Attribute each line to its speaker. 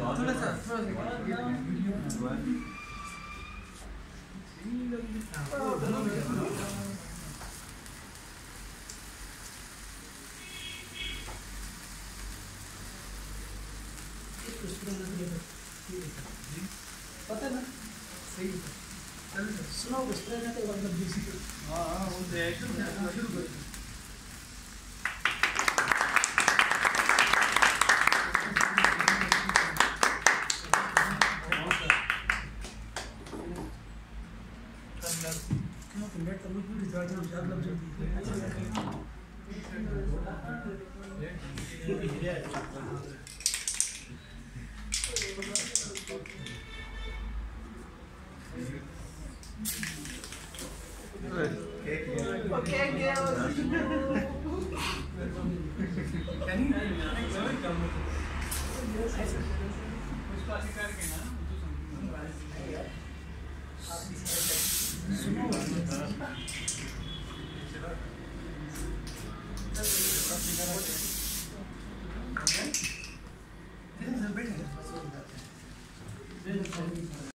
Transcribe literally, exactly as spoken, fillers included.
Speaker 1: थोड़ा सा थोड़ा पता है ना सही सुनो उस तरह का तो मतलब दूसरी हाँ हाँ वो रिएक्शन शुरू कर This is a bit